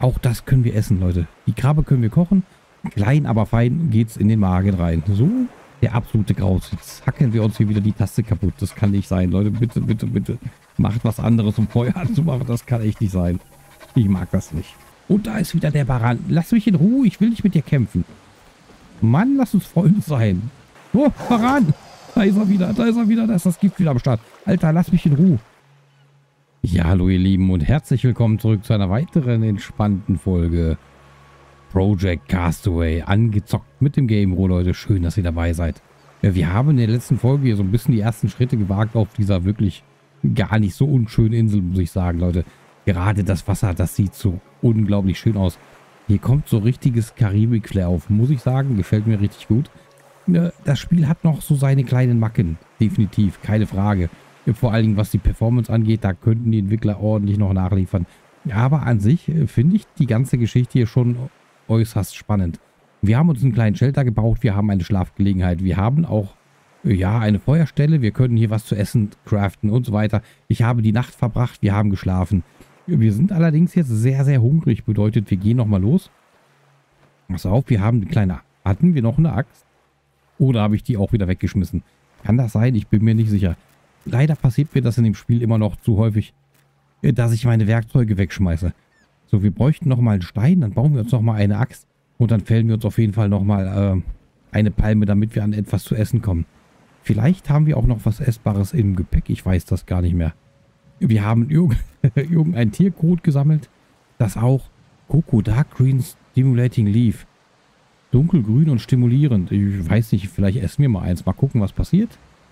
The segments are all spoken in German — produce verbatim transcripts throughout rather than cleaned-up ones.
Auch das können wir essen, Leute. Die Krabbe können wir kochen. Klein, aber fein geht's in den Magen rein. So, der absolute Graus. Jetzt hacken wir uns hier wieder die Taste kaputt. Das kann nicht sein. Leute, bitte, bitte, bitte. Macht was anderes, um Feuer anzumachen. Das kann echt nicht sein. Ich mag das nicht. Und da ist wieder der Baran. Lass mich in Ruhe. Ich will nicht mit dir kämpfen. Mann, lass uns Freunde sein. Oh, Baran. Da ist er wieder. Da ist er wieder. Da ist das Gift wieder am Start. Alter, lass mich in Ruhe. Ja, hallo ihr Lieben und herzlich willkommen zurück zu einer weiteren entspannten Folge Project Castaway. Angezockt mit dem Game Roll, Leute. Schön, dass ihr dabei seid. Wir haben in der letzten Folge hier so ein bisschen die ersten Schritte gewagt auf dieser wirklich gar nicht so unschönen Insel, muss ich sagen, Leute. Gerade das Wasser, das sieht so unglaublich schön aus. Hier kommt so richtiges Karibik-Flair auf, muss ich sagen. Gefällt mir richtig gut. Das Spiel hat noch so seine kleinen Macken. Definitiv, keine Frage. Vor allen Dingen, was die Performance angeht, da könnten die Entwickler ordentlich noch nachliefern. Aber an sich finde ich die ganze Geschichte hier schon äußerst spannend. Wir haben uns einen kleinen Shelter gebaut, wir haben eine Schlafgelegenheit, wir haben auch ja eine Feuerstelle, wir können hier was zu essen craften und so weiter. Ich habe die Nacht verbracht, wir haben geschlafen. Wir sind allerdings jetzt sehr, sehr hungrig, bedeutet, wir gehen nochmal los. Pass auf, wir haben eine kleine... Hatten wir noch eine Axt? Oder habe ich die auch wieder weggeschmissen? Kann das sein? Ich bin mir nicht sicher. Leider passiert mir das in dem Spiel immer noch zu häufig, dass ich meine Werkzeuge wegschmeiße. So, wir bräuchten nochmal einen Stein, dann bauen wir uns nochmal eine Axt und dann fällen wir uns auf jeden Fall nochmal äh, eine Palme, damit wir an etwas zu essen kommen. Vielleicht haben wir auch noch was Essbares im Gepäck, ich weiß das gar nicht mehr. Wir haben irg irgendein Tiercode gesammelt, das auch Coco Dark Green Stimulating Leaf. Dunkelgrün und stimulierend. Ich weiß nicht, vielleicht essen wir mal eins. Mal gucken, was passiert.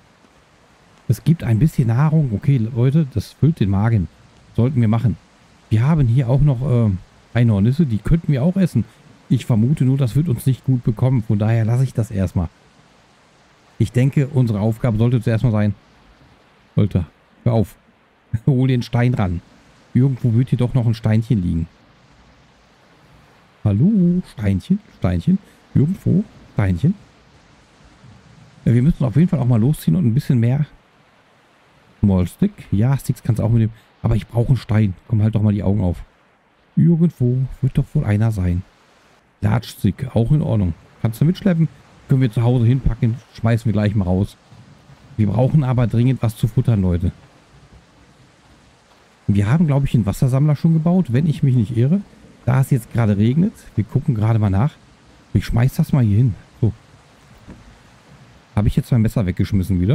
Es gibt ein bisschen Nahrung. Okay, Leute, das füllt den Magen. Sollten wir machen. Wir haben hier auch noch äh, Einhornisse. Die könnten wir auch essen. Ich vermute nur, das wird uns nicht gut bekommen. Von daher lasse ich das erstmal. Ich denke, unsere Aufgabe sollte zuerst mal sein. Alter, hör auf. Hol den Stein ran. Irgendwo wird hier doch noch ein Steinchen liegen. Hallo? Steinchen? Steinchen? Irgendwo? Steinchen? Ja, wir müssen auf jeden Fall auch mal losziehen und ein bisschen mehr... Smallstick. Ja, Sticks kannst du auch mitnehmen. Aber ich brauche einen Stein. Komm, halt doch mal die Augen auf. Irgendwo wird doch wohl einer sein. Large Stick. Auch in Ordnung. Kannst du mitschleppen? Können wir zu Hause hinpacken. Schmeißen wir gleich mal raus. Wir brauchen aber dringend was zu futtern, Leute. Wir haben, glaube ich, einen Wassersammler schon gebaut, wenn ich mich nicht irre. Da es jetzt gerade regnet. Wir gucken gerade mal nach. Ich schmeiß das mal hier hin. So. Habe ich jetzt mein Messer weggeschmissen wieder?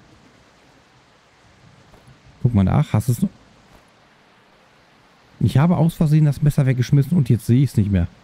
Guck mal nach. Hast du es noch? Ich habe aus Versehen das Messer weggeschmissen und jetzt sehe ich es nicht mehr.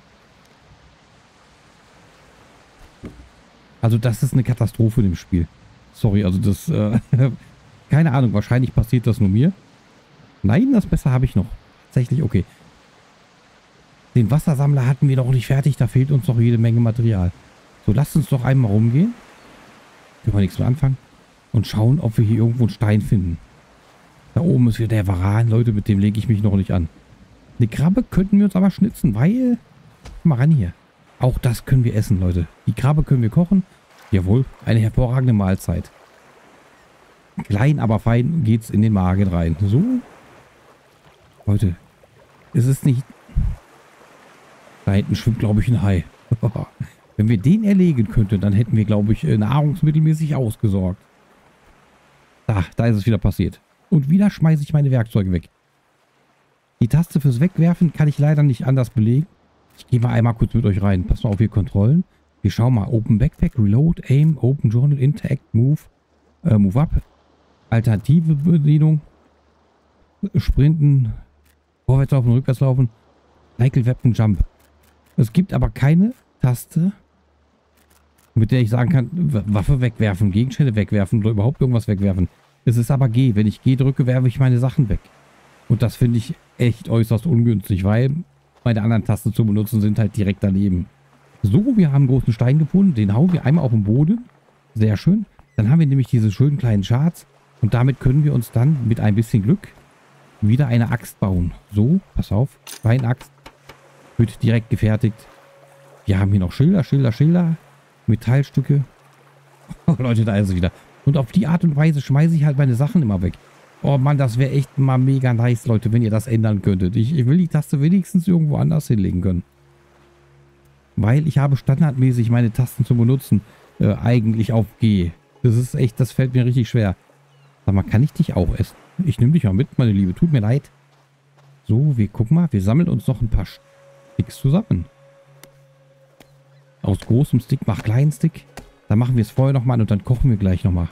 Also das ist eine Katastrophe im Spiel. Sorry, also das... Äh, keine Ahnung, wahrscheinlich passiert das nur mir. Nein, das Messer habe ich noch. Tatsächlich, okay. Den Wassersammler hatten wir noch nicht fertig. Da fehlt uns noch jede Menge Material. So, lasst uns doch einmal rumgehen. Können wir nichts mehr anfangen. Und schauen, ob wir hier irgendwo einen Stein finden. Da oben ist wieder der Varan. Leute, mit dem lege ich mich noch nicht an. Eine Krabbe könnten wir uns aber schnitzen, weil... Mal ran hier. Auch das können wir essen, Leute. Die Krabbe können wir kochen. Jawohl, eine hervorragende Mahlzeit. Klein, aber fein geht's in den Magen rein. So. Leute, es ist nicht... Da hinten schwimmt, glaube ich, ein Hai. Wenn wir den erlegen könnten, dann hätten wir, glaube ich, nahrungsmittelmäßig ausgesorgt. Da, da ist es wieder passiert. Und wieder schmeiße ich meine Werkzeuge weg. Die Taste fürs Wegwerfen kann ich leider nicht anders belegen. Ich gehe mal einmal kurz mit euch rein. Passt mal auf, hier Kontrollen. Wir schauen mal. Open Backpack, Reload, Aim, Open Journal, Interact, Move, äh, Move Up. Alternative Bedienung. Sprinten, vorwärts laufen, rückwärts laufen. Cycle, Weapon, Jump. Es gibt aber keine Taste, mit der ich sagen kann, Waffe wegwerfen, Gegenstände wegwerfen oder überhaupt irgendwas wegwerfen. Es ist aber G. Wenn ich G drücke, werfe ich meine Sachen weg. Und das finde ich echt äußerst ungünstig, weil meine anderen Tasten zu benutzen sind halt direkt daneben. So, wir haben einen großen Stein gefunden. Den hauen wir einmal auf den Boden. Sehr schön. Dann haben wir nämlich diese schönen kleinen Charts. Und damit können wir uns dann mit ein bisschen Glück wieder eine Axt bauen. So, pass auf. Steinaxt. Wird direkt gefertigt. Wir haben hier noch Schilder, Schilder, Schilder. Metallstücke. Oh, Leute, da ist es wieder. Und auf die Art und Weise schmeiße ich halt meine Sachen immer weg. Oh Mann, das wäre echt mal mega nice, Leute, wenn ihr das ändern könntet. Ich, ich will die Taste wenigstens irgendwo anders hinlegen können. Weil ich habe standardmäßig meine Tasten zu benutzen äh, eigentlich auf G. Das ist echt, das fällt mir richtig schwer. Sag mal, kann ich dich auch essen? Ich nehme dich mal mit, meine Liebe. Tut mir leid. So, wir gucken mal. Wir sammeln uns noch ein paar Sticks zusammen. Aus großem Stick mach kleinen Stick. Dann machen wir es vorher nochmal und dann kochen wir gleich nochmal.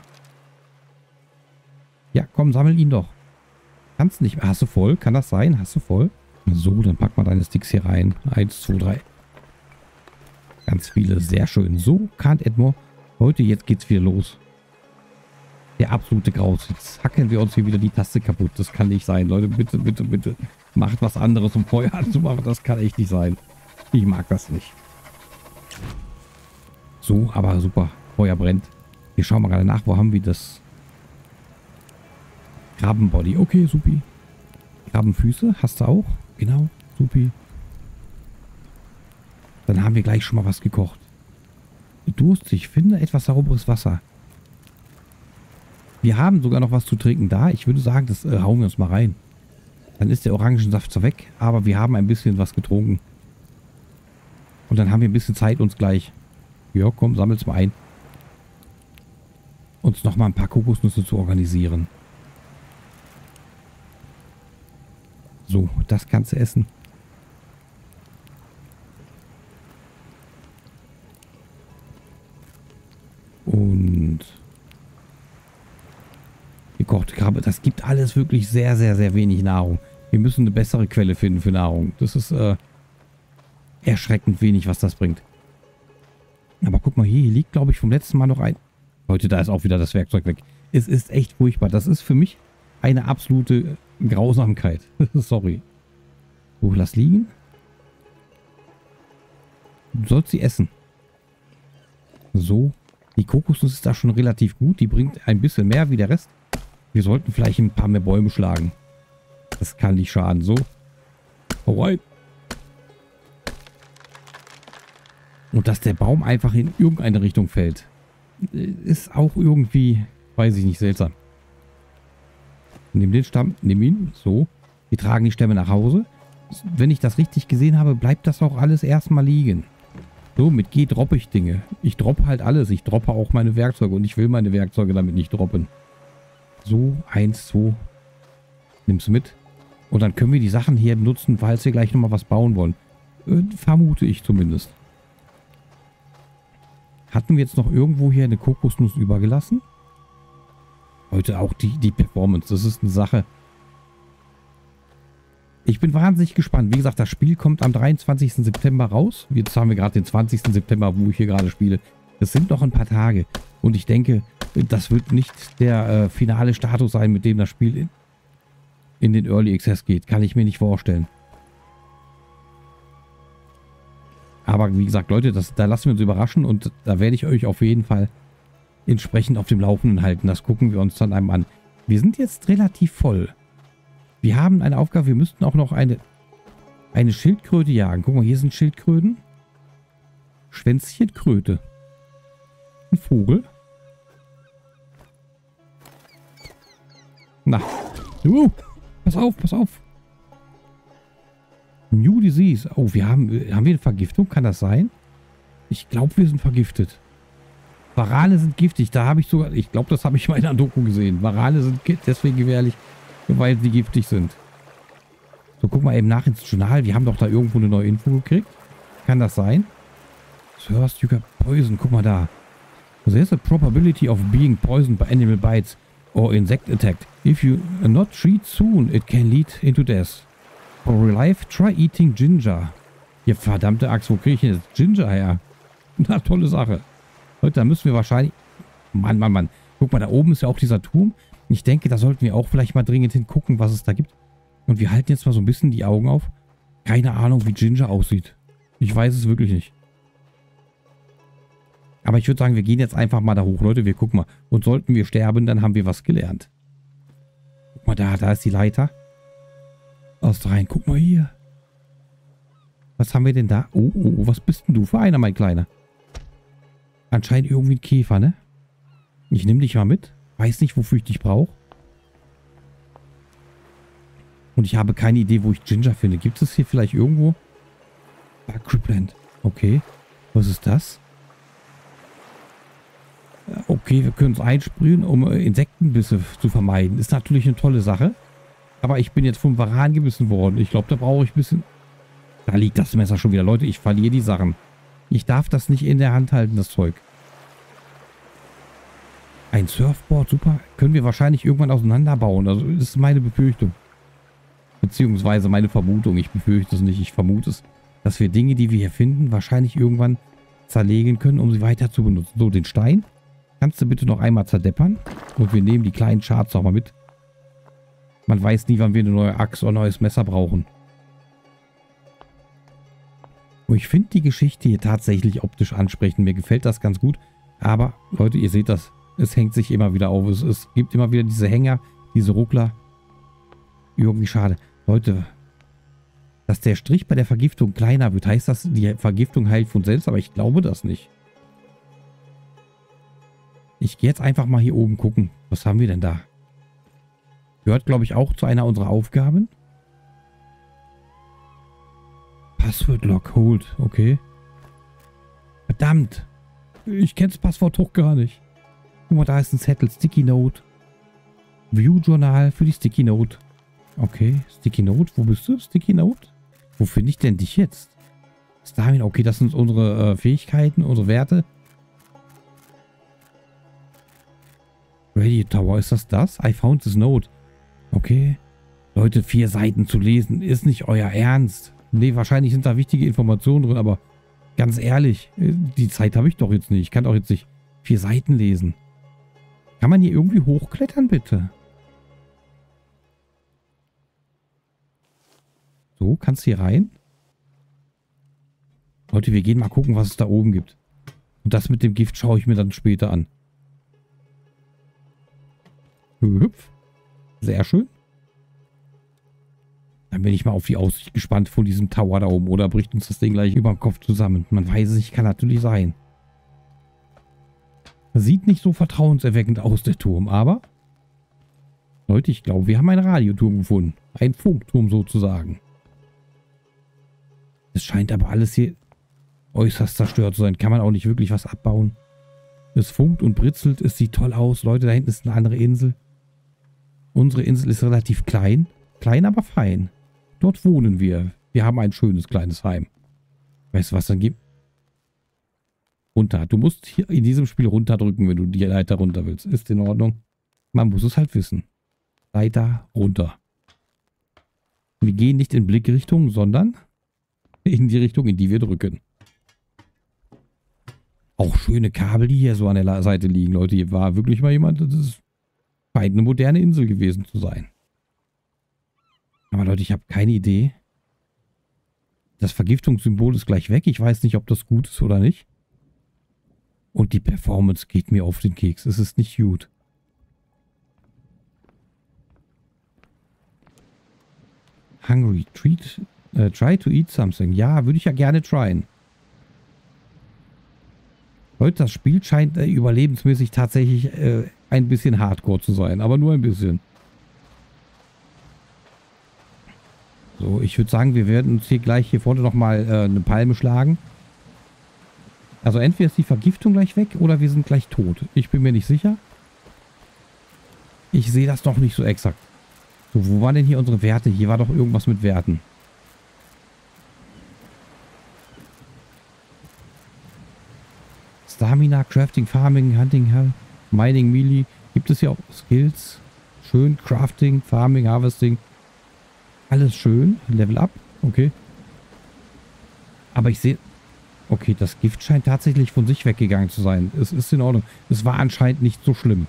Ja, komm, sammel ihn doch. Kannst nicht. Hast du voll? Kann das sein? Hast du voll? So, dann pack mal deine Sticks hier rein. Eins, zwei, drei. Ganz viele. Sehr schön. So, Can't Add More. Leute, jetzt geht's wieder los. Der absolute Graus. Jetzt hacken wir uns hier wieder die Taste kaputt. Das kann nicht sein. Leute, bitte, bitte, bitte. Macht was anderes, um Feuer anzumachen. Das kann echt nicht sein. Ich mag das nicht. So, aber super. Feuer brennt. Wir schauen mal gerade nach. Wo haben wir das? Krabbenbody. Okay, supi. Krabbenfüße. Hast du auch? Genau. Supi. Dann haben wir gleich schon mal was gekocht. Durstig. Finde etwas sauberes Wasser. Wir haben sogar noch was zu trinken da. Ich würde sagen, das äh, hauen wir uns mal rein. Dann ist der Orangensaft zwar weg, aber wir haben ein bisschen was getrunken. Und dann haben wir ein bisschen Zeit uns gleich. Ja, komm, sammel's mal ein. Uns noch mal ein paar Kokosnüsse zu organisieren. So, das kannst du essen. Und gekochte Krabbe. Das gibt alles wirklich sehr, sehr, sehr wenig Nahrung. Wir müssen eine bessere Quelle finden für Nahrung. Das ist äh, erschreckend wenig, was das bringt. Aber guck mal hier, hier liegt, glaube ich, vom letzten Mal noch ein... Leute, da ist auch wieder das Werkzeug weg. Es ist echt furchtbar. Das ist für mich eine absolute Grausamkeit. Sorry. So, lass liegen. Du sollst sie essen. So. Die Kokosnuss ist da schon relativ gut. Die bringt ein bisschen mehr wie der Rest. Wir sollten vielleicht ein paar mehr Bäume schlagen. Das kann nicht schaden. So. Alright. Und dass der Baum einfach in irgendeine Richtung fällt, ist auch irgendwie, weiß ich nicht, seltsam. Nimm den Stamm, nimm ihn. So. Wir tragen die Stämme nach Hause. Wenn ich das richtig gesehen habe, bleibt das auch alles erstmal liegen. So, mit G droppe ich Dinge. Ich droppe halt alles. Ich droppe auch meine Werkzeuge und ich will meine Werkzeuge damit nicht droppen. So, eins, zwei. Nimm's mit. Und dann können wir die Sachen hier nutzen, falls wir gleich nochmal was bauen wollen. Äh, vermute ich zumindest. Hatten wir jetzt noch irgendwo hier eine Kokosnuss übergelassen? Heute auch die, die Performance. Das ist eine Sache. Ich bin wahnsinnig gespannt. Wie gesagt, das Spiel kommt am dreiundzwanzigsten September raus. Jetzt haben wir gerade den zwanzigsten September, wo ich hier gerade spiele. Das sind noch ein paar Tage. Und ich denke, das wird nicht der äh, finale Status sein, mit dem das Spiel in, in den Early Access geht. Kann ich mir nicht vorstellen. Aber wie gesagt, Leute, das, da lassen wir uns überraschen. Und da werde ich euch auf jeden Fall entsprechend auf dem Laufenden halten. Das gucken wir uns dann einmal an. Wir sind jetzt relativ voll. Wir haben eine Aufgabe, wir müssten auch noch eine, eine Schildkröte jagen. Guck mal, hier sind Schildkröten. Schwänzchenkröte. Ein Vogel. Na. Uh, pass auf, pass auf. New Disease. Oh, wir haben, haben wir eine Vergiftung? Kann das sein? Ich glaube, wir sind vergiftet. Warale sind giftig. Da habe ich sogar, ich glaube, das habe ich mal in einer Doku gesehen. Warale sind deswegen gefährlich, weil sie giftig sind. So, guck mal eben nach ins Journal. Wir haben doch da irgendwo eine neue Info gekriegt. Kann das sein? Thirst, you got poison. Guck mal da. There's a probability of being poisoned by animal bites or insect attacked. If you not treat soon, it can lead into death. For real life, try eating ginger. Ja, verdammte Axt, wo kriege ich denn jetzt Ginger her? Na, tolle Sache. Leute, da müssen wir wahrscheinlich... Mann, Mann, Mann. Guck mal, da oben ist ja auch dieser Turm. Ich denke, da sollten wir auch vielleicht mal dringend hingucken, was es da gibt. Und wir halten jetzt mal so ein bisschen die Augen auf. Keine Ahnung, wie Ginger aussieht. Ich weiß es wirklich nicht. Aber ich würde sagen, wir gehen jetzt einfach mal da hoch, Leute. Wir gucken mal. Und sollten wir sterben, dann haben wir was gelernt. Guck mal da, da ist die Leiter. Aus rein. Guck mal hier. Was haben wir denn da? Oh, oh, oh, was bist denn du für einer, mein Kleiner? Anscheinend irgendwie ein Käfer, ne? Ich nehme dich mal mit. Weiß nicht, wofür ich dich brauche. Und ich habe keine Idee, wo ich Ginger finde. Gibt es hier vielleicht irgendwo? Creepland. Okay. Was ist das? Okay, wir können es einsprühen, um Insektenbisse zu vermeiden. Ist natürlich eine tolle Sache. Aber ich bin jetzt vom Varan gebissen worden. Ich glaube, da brauche ich ein bisschen... Da liegt das Messer schon wieder. Leute, ich verliere die Sachen. Ich darf das nicht in der Hand halten, das Zeug. Ein Surfboard, super. Können wir wahrscheinlich irgendwann auseinanderbauen. Also, das ist meine Befürchtung. Beziehungsweise meine Vermutung. Ich befürchte es nicht, ich vermute es. Dass wir Dinge, die wir hier finden, wahrscheinlich irgendwann zerlegen können, um sie weiter zu benutzen. So, den Stein kannst du bitte noch einmal zerdeppern. Und wir nehmen die kleinen Charts auch mal mit. Man weiß nie, wann wir eine neue Axt oder ein neues Messer brauchen. Und ich finde die Geschichte hier tatsächlich optisch ansprechend. Mir gefällt das ganz gut. Aber, Leute, ihr seht das. Es hängt sich immer wieder auf. Es, es gibt immer wieder diese Hänger, diese Ruckler. Irgendwie schade. Leute, dass der Strich bei der Vergiftung kleiner wird, heißt das, die Vergiftung heilt von selbst? Aber ich glaube das nicht. Ich gehe jetzt einfach mal hier oben gucken. Was haben wir denn da? Gehört, glaube ich, auch zu einer unserer Aufgaben. Password Lock Hold. Okay. Verdammt. Ich kenne das Passwort doch gar nicht. Guck mal, da ist ein Zettel. Sticky Note. View Journal für die Sticky Note. Okay. Sticky Note. Wo bist du? Sticky Note? Wo finde ich denn dich jetzt? Stamina. Okay, das sind unsere äh, Fähigkeiten, unsere Werte. Radio Tower. Ist das das? I found this note. Okay. Leute, vier Seiten zu lesen. Ist nicht euer Ernst. Nee, wahrscheinlich sind da wichtige Informationen drin, aber ganz ehrlich, die Zeit habe ich doch jetzt nicht. Ich kann doch jetzt nicht vier Seiten lesen. Kann man hier irgendwie hochklettern, bitte? So, kannst du hier rein? Leute, wir gehen mal gucken, was es da oben gibt. Und das mit dem Gift schaue ich mir dann später an. Hüpf. Sehr schön. Dann bin ich mal auf die Aussicht gespannt von diesem Tower da oben. Oder bricht uns das Ding gleich über den Kopf zusammen? Man weiß es nicht, kann natürlich sein. Sieht nicht so vertrauenserweckend aus, der Turm, aber... Leute, ich glaube, wir haben einen Radioturm gefunden. Ein Funkturm sozusagen. Es scheint aber alles hier äußerst zerstört zu sein. Kann man auch nicht wirklich was abbauen. Es funkt und britzelt, es sieht toll aus. Leute, da hinten ist eine andere Insel. Unsere Insel ist relativ klein. Klein, aber fein. Dort wohnen wir. Wir haben ein schönes kleines Heim. Weißt du, was dann gibt? Runter. Du musst hier in diesem Spiel runterdrücken, wenn du die Leiter runter willst. Ist in Ordnung. Man muss es halt wissen. Leiter runter. Wir gehen nicht in Blickrichtung, sondern in die Richtung, in die wir drücken. Auch schöne Kabel, die hier so an der Seite liegen. Leute, hier war wirklich mal jemand, das ist scheint eine moderne Insel gewesen zu sein. Aber Leute, ich habe keine Idee. Das Vergiftungssymbol ist gleich weg. Ich weiß nicht, ob das gut ist oder nicht. Und die Performance geht mir auf den Keks. Es ist nicht gut. Hungry. Treat, uh, try to eat something. Ja, würde ich ja gerne tryen. Leute, das Spiel scheint äh, überlebensmäßig tatsächlich äh, ein bisschen hardcore zu sein. Aber nur ein bisschen. So, ich würde sagen, wir werden uns hier gleich hier vorne nochmal äh, eine Palme schlagen. Also entweder ist die Vergiftung gleich weg oder wir sind gleich tot. Ich bin mir nicht sicher. Ich sehe das doch nicht so exakt. So, wo waren denn hier unsere Werte? Hier war doch irgendwas mit Werten. Stamina, Crafting, Farming, Hunting, Mining, Melee. Gibt es hier auch Skills? Schön. Crafting, Farming, Harvesting. Alles schön. Level up. Okay. Aber ich sehe... Okay, das Gift scheint tatsächlich von sich weggegangen zu sein. Es ist in Ordnung. Es war anscheinend nicht so schlimm.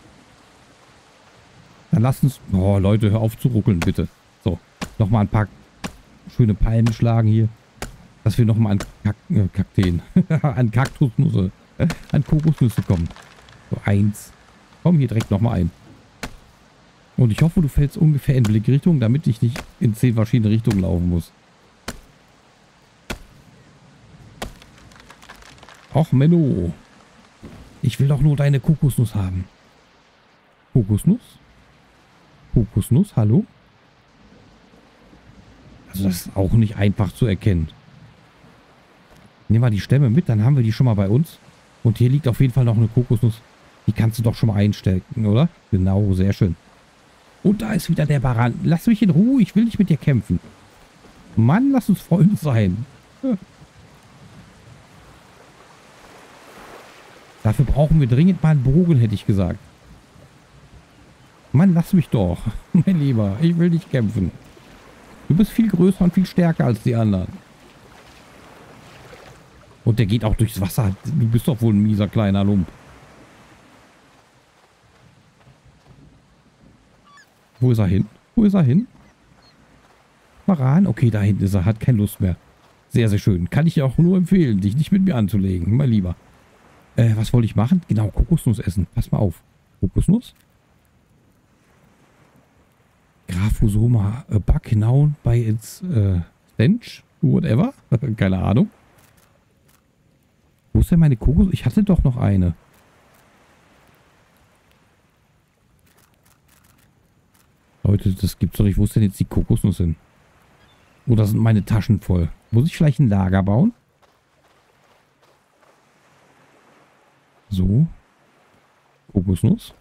Dann lasst uns... Oh, Leute, hör auf zu ruckeln, bitte. So, nochmal ein paar schöne Palmen schlagen hier. Dass wir nochmal an Kak äh, Kakteen, an Kaktusnüsse, äh, an Kokosnüsse kommen. So, eins. Komm hier direkt nochmal ein. Und ich hoffe, du fällst ungefähr in Blickrichtung, damit ich nicht in zehn verschiedene Richtungen laufen muss. Och, Menno. Ich will doch nur deine Kokosnuss haben. Kokosnuss? Kokosnuss, hallo? Also das ist auch nicht einfach zu erkennen. Nehmen wir die Stämme mit, dann haben wir die schon mal bei uns. Und hier liegt auf jeden Fall noch eine Kokosnuss. Die kannst du doch schon mal einstecken, oder? Genau, sehr schön. Und da ist wieder der Baran. Lass mich in Ruhe, ich will nicht mit dir kämpfen. Mann, lass uns Freunde sein. Ja. Dafür brauchen wir dringend mal einen Bogen, hätte ich gesagt. Mann, lass mich doch. Mein Lieber, ich will nicht kämpfen. Du bist viel größer und viel stärker als die anderen. Und der geht auch durchs Wasser. Du bist doch wohl ein mieser kleiner Lump. Wo ist er hin? Wo ist er hin? Maran? Okay, da hinten ist er. Hat keine Lust mehr. Sehr, sehr schön. Kann ich dir auch nur empfehlen, dich nicht mit mir anzulegen. Mein Lieber. Äh, was wollte ich machen? Genau, Kokosnuss essen. Pass mal auf. Kokosnuss? Graphosoma äh, Bug genau bei its äh, Stench? Whatever? Keine Ahnung. Wo ist denn meine Kokos? Ich hatte doch noch eine. Leute, das gibt's doch nicht. Wo ist denn jetzt die Kokosnuss hin? Oder sind meine Taschen voll? Muss ich vielleicht ein Lager bauen? So. Kokosnuss.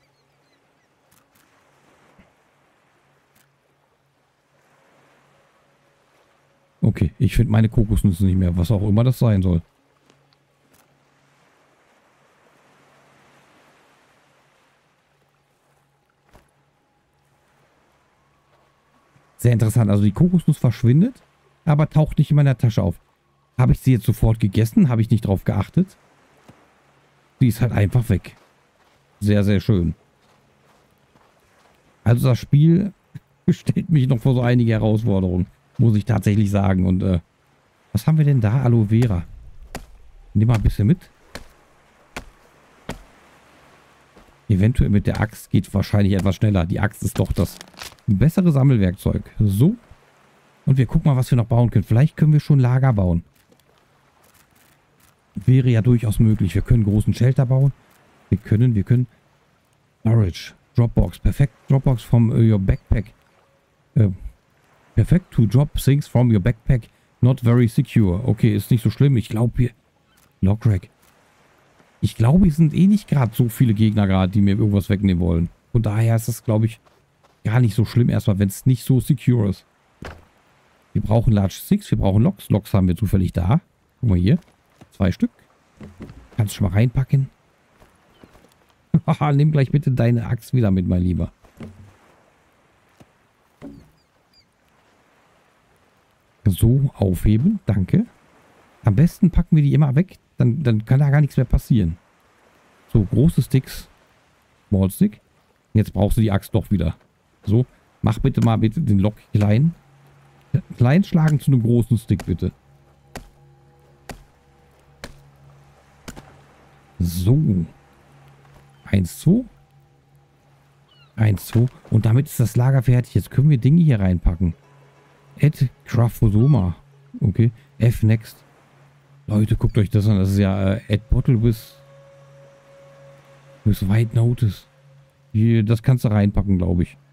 Okay, ich finde meine Kokosnüsse nicht mehr. Was auch immer das sein soll. Sehr interessant. Also die Kokosnuss verschwindet, aber taucht nicht in meiner Tasche auf. Habe ich sie jetzt sofort gegessen? Habe ich nicht drauf geachtet? Die ist halt einfach weg. Sehr, sehr schön. Also das Spiel stellt mich noch vor so einige Herausforderungen. Muss ich tatsächlich sagen. Und äh, was haben wir denn da? Aloe Vera. Nimm mal ein bisschen mit. Eventuell mit der Axt geht wahrscheinlich etwas schneller. Die Axt ist doch das bessere Sammelwerkzeug. So. Und wir gucken mal, was wir noch bauen können. Vielleicht können wir schon Lager bauen. Wäre ja durchaus möglich. Wir können großen Shelter bauen. Wir können, wir können... Storage. Dropbox. Perfekt. Dropbox from uh, your backpack. Äh, perfekt to drop things from your backpack. Not very secure. Okay, ist nicht so schlimm. Ich glaube, wir... Lograck. Ich glaube, es sind eh nicht gerade so viele Gegner gerade, die mir irgendwas wegnehmen wollen. Von daher ist das, glaube ich, gar nicht so schlimm erstmal, wenn es nicht so secure ist. Wir brauchen Large Sticks, wir brauchen Loks. Loks haben wir zufällig da. Guck mal hier. Zwei Stück. Kannst du schon mal reinpacken. Haha, nimm gleich bitte deine Axt wieder mit, mein Lieber. So, aufheben. Danke. Am besten packen wir die immer weg. Dann, dann kann da gar nichts mehr passieren. So, große Sticks. Small Stick. Jetzt brauchst du die Axt doch wieder. So, mach bitte mal bitte den Lock klein. Klein schlagen zu einem großen Stick, bitte. So. Eins, zwei. Eins, zwei. Und damit ist das Lager fertig. Jetzt können wir Dinge hier reinpacken. Add Graphosoma. Okay. F next. Leute, guckt euch das an. Das ist ja äh, Add Bottle with with White Notice. Hier, das kannst du reinpacken, glaube ich.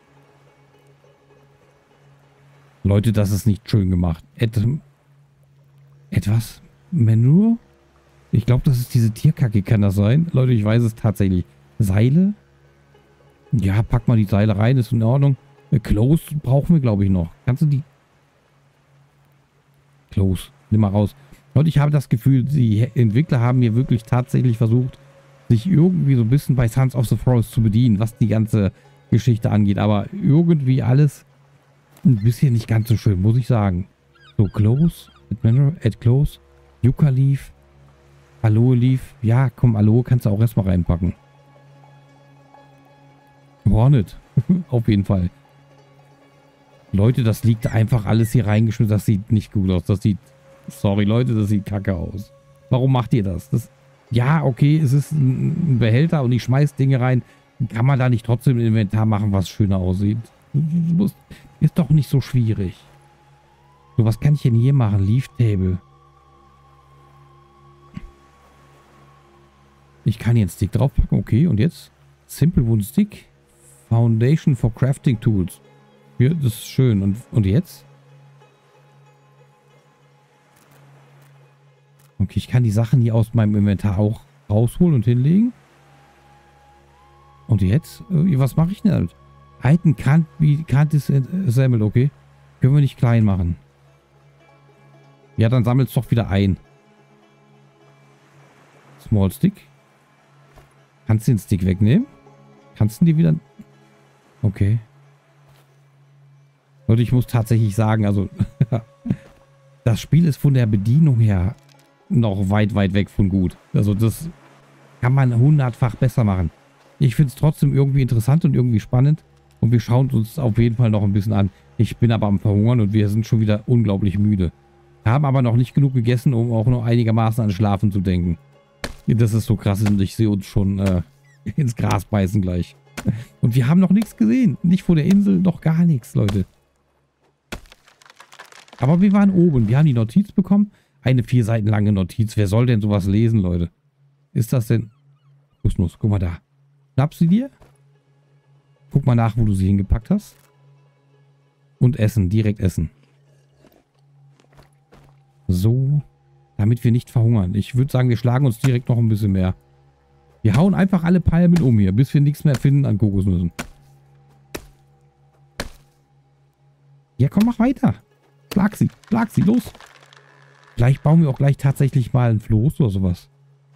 Leute, das ist nicht schön gemacht. Add, etwas? Manure? Ich glaube, das ist diese Tierkacke, kann das sein? Leute, ich weiß es tatsächlich. Seile? Ja, pack mal die Seile rein, ist in Ordnung. Äh, Close brauchen wir, glaube ich, noch. Kannst du die... Close, nimm mal raus. Leute, ich habe das Gefühl, die Entwickler haben hier wirklich tatsächlich versucht, sich irgendwie so ein bisschen bei Sons of the Forest zu bedienen, was die ganze Geschichte angeht. Aber irgendwie alles ein bisschen nicht ganz so schön, muss ich sagen. So, Close, Add Close, Yucca Leaf, Aloe Leaf. Ja, komm, Aloe kannst du auch erstmal reinpacken. Hornet, auf jeden Fall. Leute, das liegt einfach alles hier reingeschmissen. Das sieht nicht gut aus. Das sieht... Sorry, Leute, das sieht kacke aus. Warum macht ihr das? Das ja, okay, es ist ein Behälter und ich schmeiß Dinge rein. Kann man da nicht trotzdem ein Inventar machen, was schöner aussieht? Das ist doch nicht so schwierig. So, was kann ich denn hier machen? Leaf Table. Ich kann hier einen Stick draufpacken. Okay, und jetzt? Simple Wooden Stick. Foundation for Crafting Tools. Ja, das ist schön. Und, und jetzt? Okay, ich kann die Sachen hier aus meinem Inventar auch rausholen und hinlegen. Und jetzt? Äh, was mache ich denn damit? Item can't be, can't assembled, okay. Können wir nicht klein machen. Ja, dann sammelt es doch wieder ein. Small Stick. Kannst du den Stick wegnehmen? Kannst du die wieder... Okay. Leute, ich muss tatsächlich sagen, also... das Spiel ist von der Bedienung her noch weit, weit weg von gut. Also das kann man hundertfach besser machen. Ich finde es trotzdem irgendwie interessant und irgendwie spannend. Und wir schauen uns auf jeden Fall noch ein bisschen an. Ich bin aber am Verhungern und wir sind schon wieder unglaublich müde. Haben aber noch nicht genug gegessen, um auch noch einigermaßen an Schlafen zu denken. Das ist so krass und ich sehe uns schon äh, ins Gras beißen gleich. Und wir haben noch nichts gesehen. Nicht vor der Insel, noch gar nichts, Leute. Aber wir waren oben. Wir haben die Notiz bekommen. Eine vier Seiten lange Notiz. Wer soll denn sowas lesen, Leute? Ist das denn... Kussnuss, guck mal da. Schnapp sie dir. Guck mal nach, wo du sie hingepackt hast. Und essen. Direkt essen. So. Damit wir nicht verhungern. Ich würde sagen, wir schlagen uns direkt noch ein bisschen mehr. Wir hauen einfach alle Palmen um hier, bis wir nichts mehr finden an Kokosnüssen. Ja, komm, mach weiter. Schlag sie. Schlag sie. Los. Vielleicht bauen wir auch gleich tatsächlich mal ein Floß oder sowas.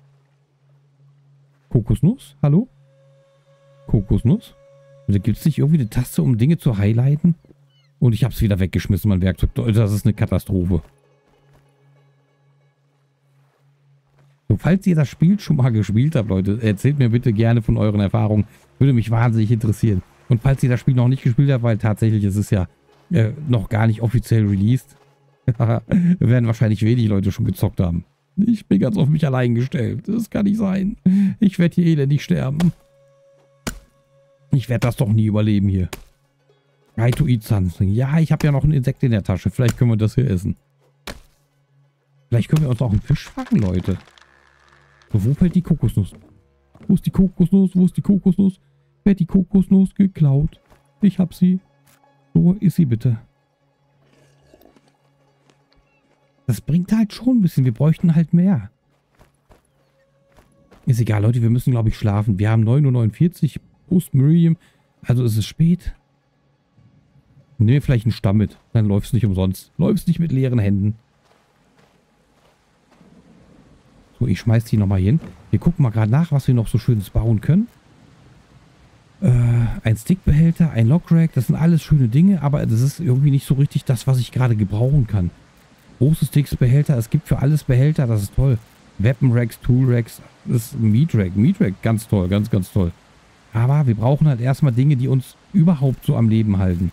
Kokosnuss? Hallo? Kokosnuss? Da gibt es nicht irgendwie eine Taste, um Dinge zu highlighten? Und ich habe es wieder weggeschmissen, mein Werkzeug. Das ist eine Katastrophe. So, falls ihr das Spiel schon mal gespielt habt, Leute, erzählt mir bitte gerne von euren Erfahrungen. Würde mich wahnsinnig interessieren. Und falls ihr das Spiel noch nicht gespielt habt, weil tatsächlich es ist ja äh, noch gar nicht offiziell released, werden wahrscheinlich wenig Leute schon gezockt haben. Ich bin ganz auf mich allein gestellt. Das kann nicht sein. Ich werde hier elendig sterben. Ich werde das doch nie überleben hier. Try to eat something. Ja, ich habe ja noch ein Insekt in der Tasche. Vielleicht können wir das hier essen. Vielleicht können wir uns auch einen Fisch fangen, Leute. So, wo fällt die Kokosnuss? Wo ist die Kokosnuss? Wo ist die Kokosnuss? Wer hat die Kokosnuss geklaut? Ich hab sie. So ist sie bitte. Das bringt halt schon ein bisschen. Wir bräuchten halt mehr. Ist egal, Leute. Wir müssen, glaube ich, schlafen. Wir haben neun Uhr neunundvierzig. Post Miriam. Also ist es spät. Nehmen wir vielleicht einen Stamm mit. Dann läuft es nicht umsonst. Läuft es nicht mit leeren Händen. So, ich schmeiß die nochmal hin. Wir gucken mal gerade nach, was wir noch so Schönes bauen können. Äh, ein Stickbehälter, ein Lockrack. Das sind alles schöne Dinge, aber das ist irgendwie nicht so richtig das, was ich gerade gebrauchen kann. Große Sticksbehälter. Es gibt für alles Behälter. Das ist toll. Weapon Racks, Tool Racks. Das ist Meat Rack. Meat Rack. Ganz toll. Ganz, ganz toll. Aber wir brauchen halt erstmal Dinge, die uns überhaupt so am Leben halten.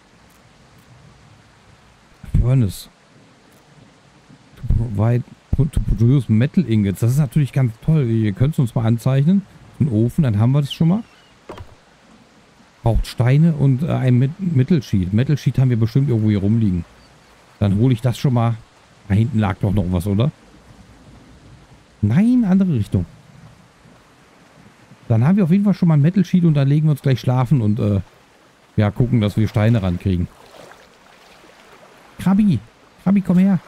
Furnace. To provide, to produce Metal Ingots. Das ist natürlich ganz toll. Ihr könnt es uns mal anzeichnen. Ein Ofen, dann haben wir das schon mal. Braucht Steine und äh, ein Metal Sheet. Metal Sheet haben wir bestimmt irgendwo hier rumliegen. Dann hole ich das schon mal. Da hinten lag doch noch was, oder? Nein, andere Richtung. Dann haben wir auf jeden Fall schon mal ein Metal Sheet und dann legen wir uns gleich schlafen und äh, ja, gucken, dass wir Steine rankriegen. Krabi, Krabi, komm her.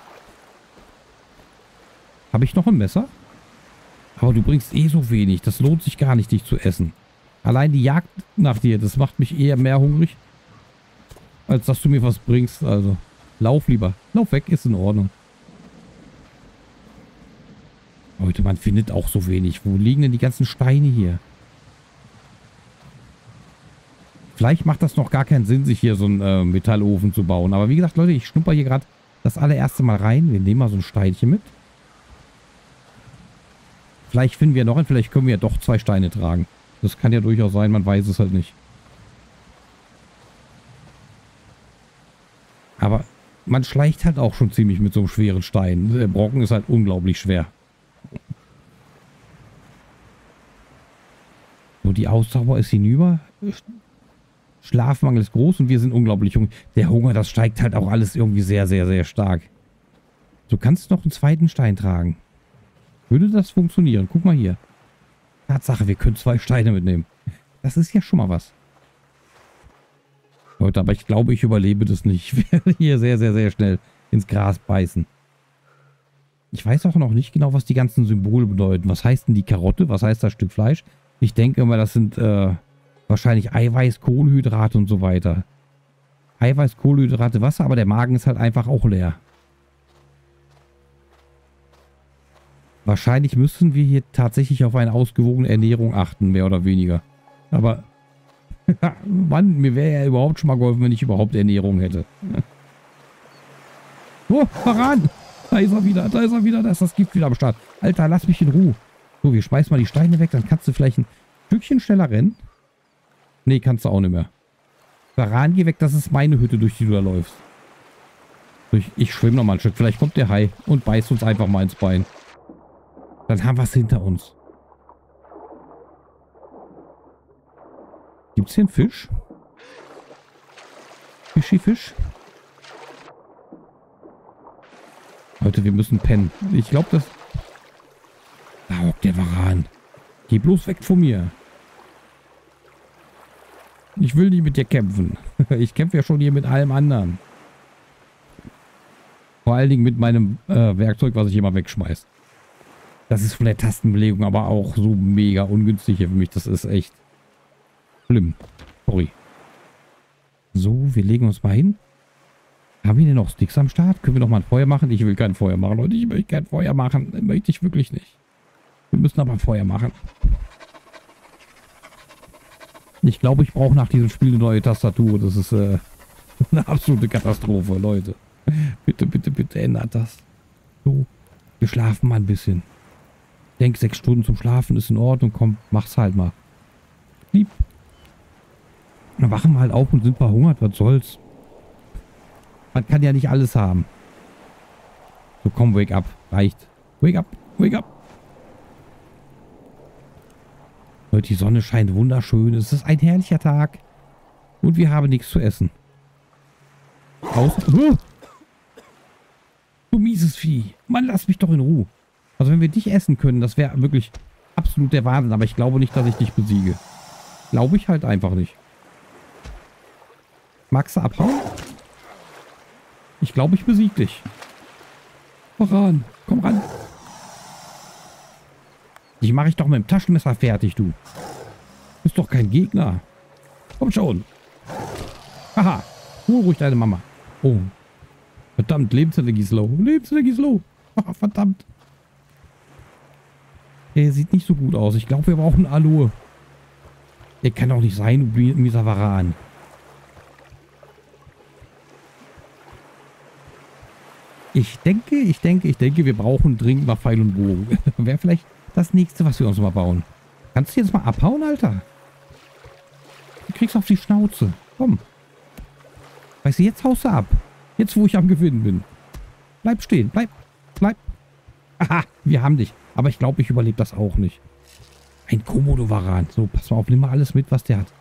Habe ich noch ein Messer? Aber du bringst eh so wenig. Das lohnt sich gar nicht, dich zu essen. Allein die Jagd nach dir, das macht mich eher mehr hungrig, als dass du mir was bringst. Also, lauf lieber. Lauf weg, ist in Ordnung. Leute, man findet auch so wenig. Wo liegen denn die ganzen Steine hier? Vielleicht macht das noch gar keinen Sinn, sich hier so einen äh, Metallofen zu bauen. Aber wie gesagt, Leute, ich schnupper hier gerade das allererste Mal rein. Wir nehmen mal so ein Steinchen mit. Vielleicht finden wir noch einen. Vielleicht können wir ja doch zwei Steine tragen. Das kann ja durchaus sein. Man weiß es halt nicht. Aber man schleicht halt auch schon ziemlich mit so einem schweren Stein. Der Brocken ist halt unglaublich schwer. So, die Ausdauer ist hinüber. Schlafmangel ist groß und wir sind unglaublich jung. Der Hunger, das steigt halt auch alles irgendwie sehr, sehr, sehr stark. Du kannst noch einen zweiten Stein tragen. Würde das funktionieren? Guck mal hier. Tatsache, wir können zwei Steine mitnehmen. Das ist ja schon mal was. Leute, aber ich glaube, ich überlebe das nicht. Ich werde hier sehr, sehr, sehr schnell ins Gras beißen. Ich weiß auch noch nicht genau, was die ganzen Symbole bedeuten. Was heißt denn die Karotte? Was heißt das Stück Fleisch? Ich denke immer, das sind äh, wahrscheinlich Eiweiß, Kohlenhydrate und so weiter. Eiweiß, Kohlenhydrate, Wasser, aber der Magen ist halt einfach auch leer. Wahrscheinlich müssen wir hier tatsächlich auf eine ausgewogene Ernährung achten, mehr oder weniger. Aber, Mann, mir wäre ja überhaupt schon mal geholfen, wenn ich überhaupt Ernährung hätte. Oh, Varan! Da ist er wieder, da ist er wieder, da ist das Gift wieder am Start. Alter, lass mich in Ruhe. So, wir schmeißen mal die Steine weg, dann kannst du vielleicht ein Stückchen schneller rennen. Nee, kannst du auch nicht mehr. Varan, geh weg, das ist meine Hütte, durch die du da läufst. So, ich, ich schwimme noch mal ein Stück, vielleicht kommt der Hai und beißt uns einfach mal ins Bein. Dann haben wir es hinter uns. Gibt es hier einen Fisch? Fischi Fisch? Leute, wir müssen pennen. Ich glaube, das... Da hockt der Varan. Geh bloß weg von mir. Ich will nicht mit dir kämpfen. Ich kämpfe ja schon hier mit allem anderen. Vor allen Dingen mit meinem äh, Werkzeug, was ich immer wegschmeiß. Das ist von der Tastenbelegung aber auch so mega ungünstig hier für mich. Das ist echt schlimm. Sorry. So, wir legen uns mal hin. Haben wir denn noch Sticks am Start? Können wir noch mal ein Feuer machen? Ich will kein Feuer machen, Leute. Ich möchte kein Feuer machen. Das möchte ich wirklich nicht. Wir müssen aber ein Feuer machen. Ich glaube, ich brauche nach diesem Spiel eine neue Tastatur. Das ist äh, eine absolute Katastrophe, Leute. Bitte, bitte, bitte ändert das. So, wir schlafen mal ein bisschen. Ich denke, sechs Stunden zum Schlafen ist in Ordnung. Komm, mach's halt mal. Lieb. Dann wachen wir halt auf und sind verhungert. Was soll's? Man kann ja nicht alles haben. So, komm, wake up. Reicht. Wake up, wake up. Leute, die Sonne scheint wunderschön. Es ist ein herrlicher Tag. Und wir haben nichts zu essen. Außer... Oh! Du mieses Vieh. Mann, lass mich doch in Ruhe. Also wenn wir dich essen können, das wäre wirklich absolut der Wahnsinn. Aber ich glaube nicht, dass ich dich besiege. Glaube ich halt einfach nicht. Magst du abhauen? Ich glaube, ich besiege dich. Voran. Komm ran. Die mache ich doch mit dem Taschenmesser fertig, du. Du bist doch kein Gegner. Komm schon. Haha. Hol ruhig deine Mama. Oh. Verdammt, Lebensenergie ist low. Lebensenergie ist low. Ah, verdammt. Er sieht nicht so gut aus. Ich glaube, wir brauchen Aloe. Er kann doch nicht sein, du mieser Varan. Ich denke, ich denke, ich denke, wir brauchen dringend mal Pfeil und Bogen. Wäre vielleicht das nächste, was wir uns mal bauen. Kannst du jetzt mal abhauen, Alter? Du kriegst auf die Schnauze. Komm. Weißt du, jetzt haust du ab. Jetzt, wo ich am Gewinnen bin. Bleib stehen. Bleib. Bleib. Aha, wir haben dich. Aber ich glaube, ich überlebe das auch nicht. Ein Komodo-Varan. So, pass mal auf. Nimm mal alles mit, was der hat.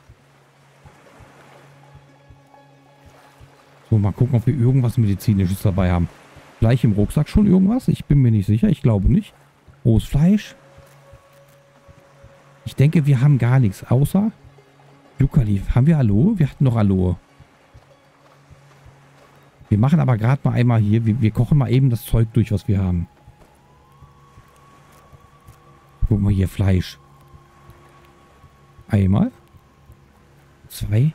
So, mal gucken, ob wir irgendwas Medizinisches dabei haben. Gleich im Rucksack schon irgendwas? Ich bin mir nicht sicher. Ich glaube nicht. Rohes Fleisch. Ich denke, wir haben gar nichts. Außer Yucalif. Haben wir Aloe? Wir hatten noch Aloe. Wir machen aber gerade mal einmal hier. Wir, wir kochen mal eben das Zeug durch, was wir haben. Gucken wir hier. Fleisch. Einmal. Zwei.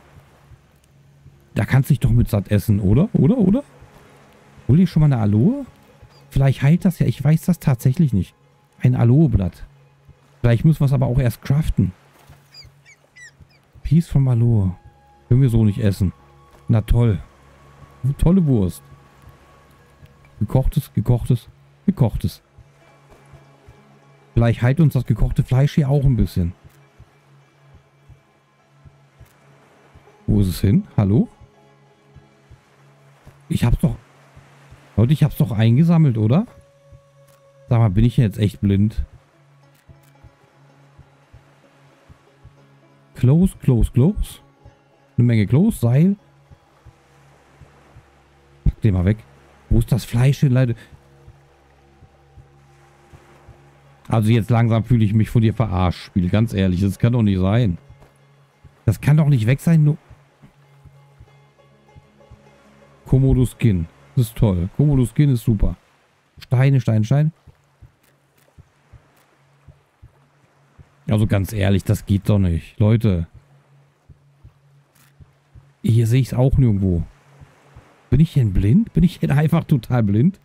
Da kannst du dich doch mit satt essen, oder? Oder? Oder? Hol dir schon mal eine Aloe? Vielleicht heilt das ja. Ich weiß das tatsächlich nicht. Ein Aloe-Blatt. Vielleicht müssen wir es aber auch erst craften. Piece vom Aloe. Können wir so nicht essen. Na toll. Tolle Wurst. Gekochtes, gekochtes, gekochtes. Vielleicht heilt uns das gekochte Fleisch hier auch ein bisschen. Wo ist es hin? Hallo? Ich hab's doch... Leute, ich hab's doch eingesammelt, oder? Sag mal, bin ich jetzt echt blind? Close, close, close. Eine Menge close, Seil. Pack den mal weg. Wo ist das Fleisch hin, Leute? Also jetzt langsam fühle ich mich von dir verarscht, Spiel. Ganz ehrlich, das kann doch nicht sein. Das kann doch nicht weg sein, nur... Komodo Skin. Das ist toll. Komodo Skin ist super. Steine, Steine, Steine. Also ganz ehrlich, das geht doch nicht. Leute. Hier sehe ich es auch nirgendwo. Bin ich denn blind? Bin ich denn einfach total blind?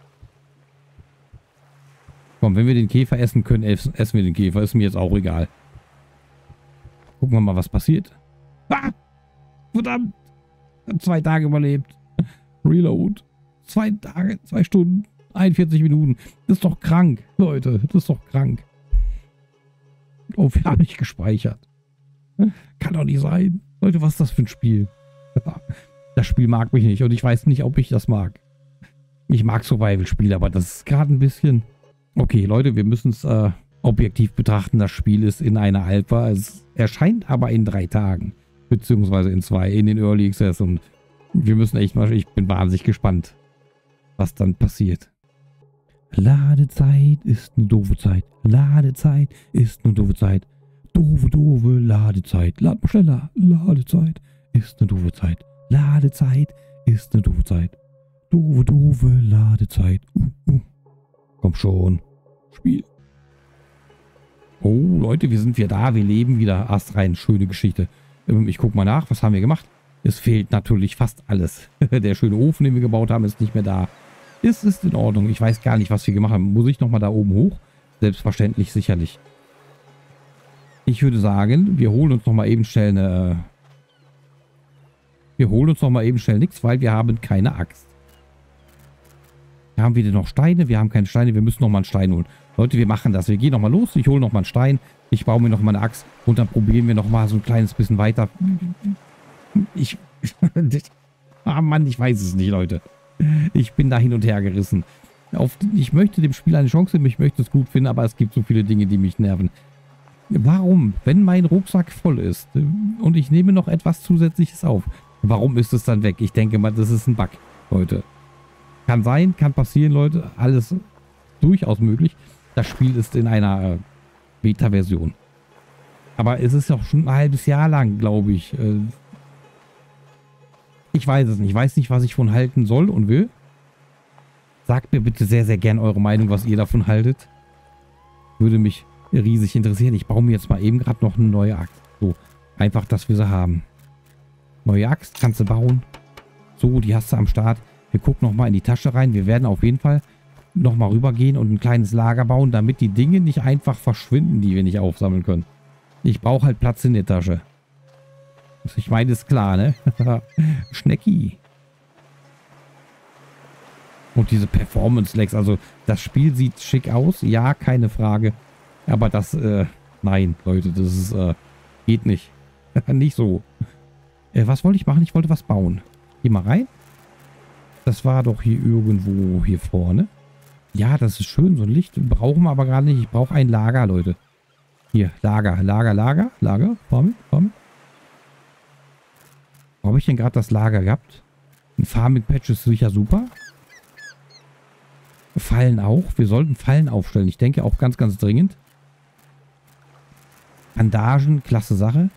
Komm, wenn wir den Käfer essen können, essen wir den Käfer. Ist mir jetzt auch egal. Gucken wir mal, was passiert. Ah! Verdammt! Zwei Tage überlebt. Reload. Zwei Tage, zwei Stunden, einundvierzig Minuten. Das ist doch krank, Leute. Das ist doch krank. Oh, wir haben nicht gespeichert. Kann doch nicht sein. Leute, was ist das für ein Spiel? Das Spiel mag mich nicht und ich weiß nicht, ob ich das mag. Ich mag Survival-Spiele, aber das ist gerade ein bisschen... Okay, Leute, wir müssen es äh, objektiv betrachten. Das Spiel ist in einer Alpha. Es erscheint aber in drei Tagen. Beziehungsweise in zwei, in den Early Access. Und wir müssen echt mal... Ich bin wahnsinnig gespannt, was dann passiert. Ladezeit ist eine doofe Zeit. Ladezeit ist eine doofe Zeit. Doofe, doofe Ladezeit. Lad mal schneller. Ladezeit ist eine doofe Zeit. Ladezeit ist eine doofe Zeit. Doofe, doofe Ladezeit. Uh, uh. Komm schon. Spiel. Oh, Leute, wir sind wieder da. Wir leben wieder. Astrein. Schöne Geschichte. Ich guck mal nach. Was haben wir gemacht? Es fehlt natürlich fast alles. Der schöne Ofen, den wir gebaut haben, ist nicht mehr da. Es ist in Ordnung. Ich weiß gar nicht, was wir gemacht haben. Muss ich nochmal da oben hoch? Selbstverständlich, sicherlich. Ich würde sagen, wir holen uns nochmal eben schnell eine... Wir holen uns nochmal eben schnell nichts, weil wir haben keine Axt. Haben wir denn noch Steine? Wir haben keine Steine. Wir müssen nochmal einen Stein holen. Leute, wir machen das. Wir gehen nochmal los. Ich hole nochmal einen Stein. Ich baue mir nochmal eine Axt. Und dann probieren wir nochmal so ein kleines bisschen weiter. Ich... Ah Mann, ich weiß es nicht, Leute. Ich bin da hin und her gerissen. Auf, ich möchte dem Spiel eine Chance geben. Ich möchte es gut finden, aber es gibt so viele Dinge, die mich nerven. Warum, wenn mein Rucksack voll ist und ich nehme noch etwas Zusätzliches auf, warum ist es dann weg? Ich denke mal, das ist ein Bug, Leute. Kann sein, kann passieren, Leute. Alles durchaus möglich. Das Spiel ist in einer äh, Beta-Version. Aber es ist doch schon ein halbes Jahr lang, glaube ich. Äh, ich weiß es nicht. Ich weiß nicht, was ich von halten soll und will. Sagt mir bitte sehr, sehr gern eure Meinung, was ihr davon haltet. Würde mich riesig interessieren. Ich baue mir jetzt mal eben gerade noch eine neue Axt. So, einfach, dass wir sie haben. Neue Axt kannst du bauen. So, die hast du am Start. Wir gucken nochmal in die Tasche rein. Wir werden auf jeden Fall nochmal rübergehen und ein kleines Lager bauen, damit die Dinge nicht einfach verschwinden, die wir nicht aufsammeln können. Ich brauche halt Platz in der Tasche. Ich meine, ist klar, ne? Schnecki. Und diese Performance-Lags, also das Spiel sieht schick aus, ja, keine Frage. Aber das, äh, nein, Leute, das ist, äh, geht nicht. Nicht so. Äh, was wollte ich machen? Ich wollte was bauen. Geh mal rein. Das war doch hier irgendwo hier vorne. Ja, das ist schön, so ein Licht brauchen wir aber gerade nicht. Ich brauche ein Lager, Leute. Hier, Lager, Lager, Lager, Lager. Farming, Farming. Wo habe ich denn gerade das Lager gehabt? Ein Farming-Patch ist sicher super. Fallen auch. Wir sollten Fallen aufstellen. Ich denke auch ganz, ganz dringend. Bandagen, klasse Sache.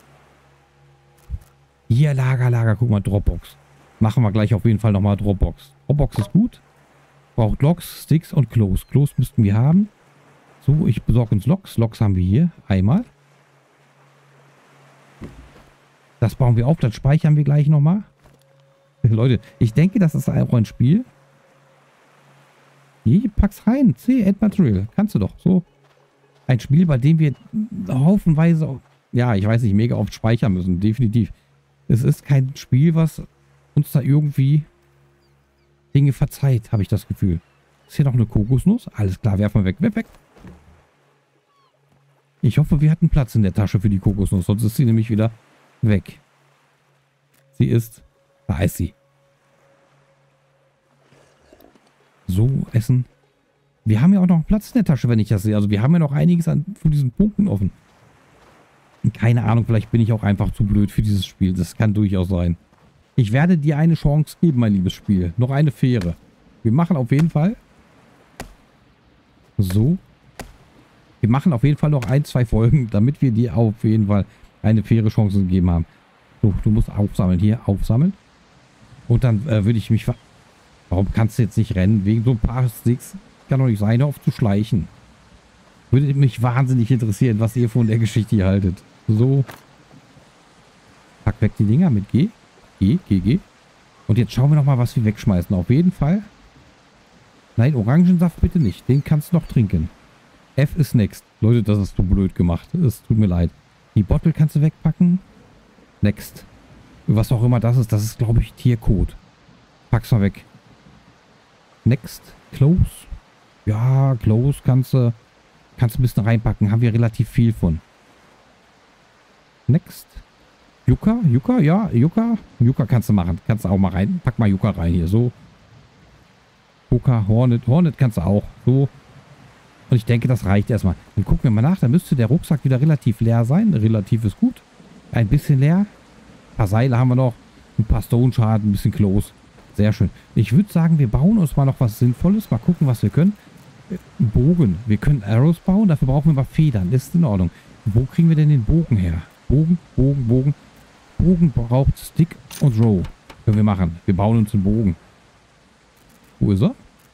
Hier, Lager, Lager. Guck mal, Dropbox. Machen wir gleich auf jeden Fall nochmal Dropbox. Dropbox ist gut. Braucht Loks, Sticks und Klos. Klos müssten wir haben. So, ich besorge uns Loks. Loks haben wir hier. Einmal. Das bauen wir auf. Das speichern wir gleich nochmal. Leute, ich denke, das ist auch ein Spiel. Hier, pack's rein. C, Add Material. Kannst du doch. So. Ein Spiel, bei dem wir haufenweise, ja, ich weiß nicht, mega oft speichern müssen. Definitiv. Es ist kein Spiel, was uns da irgendwie Dinge verzeiht, habe ich das Gefühl. Ist hier noch eine Kokosnuss? Alles klar, werfen wir weg. Weg, weg. Ich hoffe, wir hatten Platz in der Tasche für die Kokosnuss, sonst ist sie nämlich wieder weg. Sie ist... Da ist sie. So, Essen. Wir haben ja auch noch Platz in der Tasche, wenn ich das sehe. Also wir haben ja noch einiges an von diesen Punkten offen. Keine Ahnung, vielleicht bin ich auch einfach zu blöd für dieses Spiel. Das kann durchaus sein. Ich werde dir eine Chance geben, mein liebes Spiel. Noch eine Fähre. Wir machen auf jeden Fall... So. Wir machen auf jeden Fall noch ein, zwei Folgen, damit wir dir auf jeden Fall eine faire Chance gegeben haben. So, du musst aufsammeln. Hier, aufsammeln. Und dann äh, würde ich mich... Warum kannst du jetzt nicht rennen? Wegen so ein paar Sticks kann doch nicht sein, auf zu schleichen. Würde mich wahnsinnig interessieren, was ihr von der Geschichte hier haltet. So. Pack weg die Dinger mit G. G, G, G. Und jetzt schauen wir nochmal, was wir wegschmeißen. Auf jeden Fall. Nein, Orangensaft bitte nicht. Den kannst du noch trinken. F ist next. Leute, das ist so blöd gemacht. Es tut mir leid. Die Bottle kannst du wegpacken. Next. Was auch immer das ist, das ist, glaube ich, Tiercode. Pack's mal weg. Next. Close. Ja, close kannst du, kannst du ein bisschen reinpacken. Haben wir relativ viel von. Next. Yucca, Yucca, ja, Yucca. Yucca kannst du machen. Kannst du auch mal rein. Pack mal Yucca rein hier. So. Yucca, Hornet. Hornet kannst du auch. So. Und ich denke, das reicht erstmal. Dann gucken wir mal nach. Dann müsste der Rucksack wieder relativ leer sein. Relativ ist gut. Ein bisschen leer. Ein paar Seile haben wir noch. Ein paar Stone-Schaden. Ein bisschen Close. Sehr schön. Ich würde sagen, wir bauen uns mal noch was Sinnvolles. Mal gucken, was wir können. Ein Bogen. Wir können Arrows bauen. Dafür brauchen wir mal Federn. Ist in Ordnung. Wo kriegen wir denn den Bogen her? Bogen, Bogen, Bogen. Bogen braucht Stick und Row. Können wir machen. Wir bauen uns einen Bogen. Wo ist er?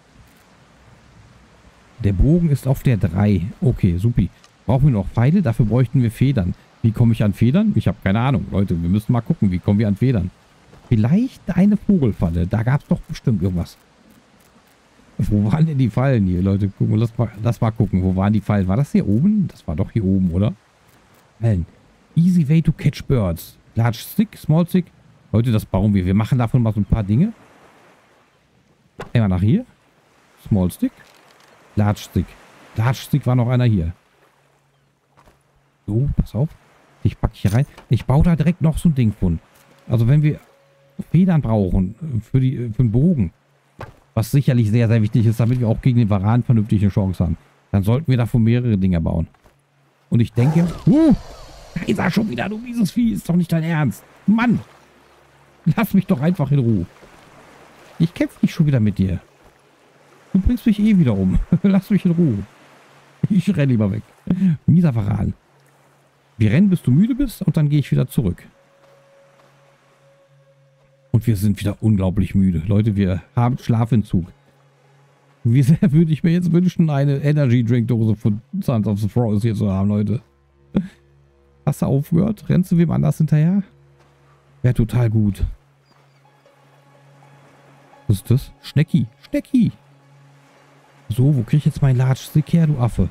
Der Bogen ist auf der drei. Okay, supi. Brauchen wir noch Pfeile? Dafür bräuchten wir Federn. Wie komme ich an Federn? Ich habe keine Ahnung. Leute, wir müssen mal gucken. Wie kommen wir an Federn? Vielleicht eine Vogelfalle. Da gab es doch bestimmt irgendwas. Wo waren denn die Fallen hier, Leute? Gucken, lass mal, lass mal gucken. Wo waren die Fallen? War das hier oben? Das war doch hier oben, oder? Fallen. Easy way to catch birds. Large stick, small stick. Leute, das bauen wir. Wir machen davon mal so ein paar Dinge. Einmal nach hier. Small stick. Large stick. Large stick war noch einer hier. So, pass auf. Ich packe hier rein. Ich baue da direkt noch so ein Ding von. Also wenn wir Federn brauchen für, die, für den Bogen, was sicherlich sehr, sehr wichtig ist, damit wir auch gegen den Varan vernünftige Chance haben, dann sollten wir davon mehrere Dinger bauen. Und ich denke... Uh, da ist er schon wieder, du mieses Vieh. Ist doch nicht dein Ernst. Mann! Lass mich doch einfach in Ruhe. Ich kämpfe nicht schon wieder mit dir. Du bringst mich eh wieder um. Lass mich in Ruhe. Ich renne lieber weg. Mieser Varan. Wir rennen, bis du müde bist und dann gehe ich wieder zurück. Und wir sind wieder unglaublich müde. Leute, wir haben Schlafentzug. Wie sehr würde ich mir jetzt wünschen, eine Energy Drink Dose von Sons of the Forest hier zu haben, Leute. Hast du aufgehört? Rennst du wem anders hinterher? Wäre total gut. Was ist das? Schnecki. Schnecki. So, wo krieg ich jetzt meinen Large Stick her, du Affe?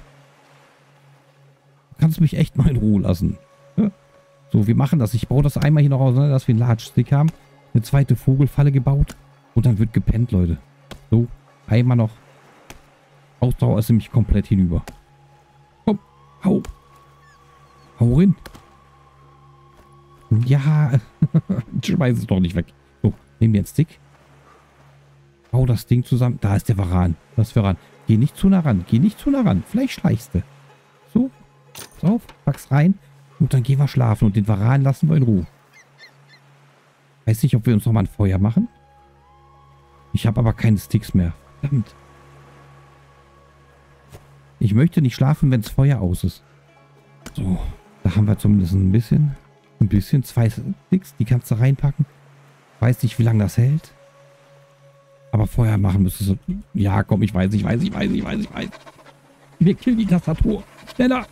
Du kannst mich echt mal in Ruhe lassen. Ja? So, wir machen das. Ich baue das einmal hier noch auseinander, dass wir einen Large Stick haben. Eine zweite Vogelfalle gebaut. Und dann wird gepennt, Leute. So, einmal noch. Ausdauer ist nämlich komplett hinüber. Komm, hau. Hau rein. Ja, schmeiß es doch nicht weg. So, nehmen wir den Stick. Bau das Ding zusammen. Da ist der Varan. Das ist Varan. Geh nicht zu nah ran. Geh nicht zu nah ran. Vielleicht schleichst du. So. Pass auf. Pack's rein. Und dann gehen wir schlafen. Und den Varan lassen wir in Ruhe. Weiß nicht, ob wir uns nochmal ein Feuer machen. Ich habe aber keine Sticks mehr. Verdammt. Ich möchte nicht schlafen, wenn das Feuer aus ist. So. Da haben wir zumindest ein bisschen. Ein bisschen. Zwei Sticks. Die kannst du reinpacken. Weiß nicht, wie lange das hält. Aber Feuer machen müsstest du... Ja, komm, ich weiß, ich weiß, ich weiß, ich weiß, ich weiß. Wir killen die Tastatur. Schneller.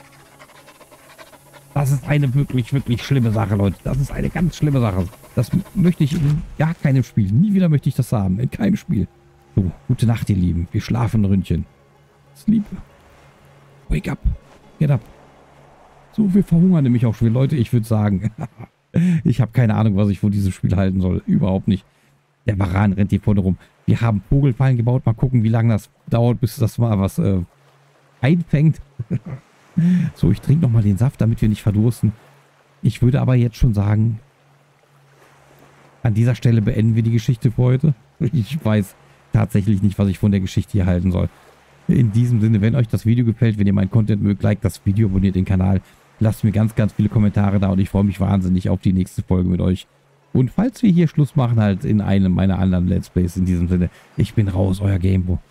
Das ist eine wirklich, wirklich schlimme Sache, Leute. Das ist eine ganz schlimme Sache. Das möchte ich in gar keinem Spiel. Nie wieder möchte ich das haben. In keinem Spiel. So, gute Nacht, ihr Lieben. Wir schlafen, Ründchen. Sleep. Wake up. Get up. So, wir verhungern nämlich auch schon. Leute, ich würde sagen, ich habe keine Ahnung, was ich von diesem Spiel halten soll. Überhaupt nicht. Der Varan rennt hier vorne rum. Wir haben Vogelfallen gebaut. Mal gucken, wie lange das dauert, bis das mal was äh, einfängt. So, ich trinke nochmal den Saft, damit wir nicht verdursten. Ich würde aber jetzt schon sagen, an dieser Stelle beenden wir die Geschichte für heute. Ich weiß tatsächlich nicht, was ich von der Geschichte hier halten soll. In diesem Sinne, wenn euch das Video gefällt, wenn ihr meinen Content mögt, liked das Video, abonniert den Kanal. Lasst mir ganz, ganz viele Kommentare da und ich freue mich wahnsinnig auf die nächste Folge mit euch. Und falls wir hier Schluss machen, halt in einem meiner anderen Let's Plays, in diesem Sinne, ich bin raus, euer Gamebo.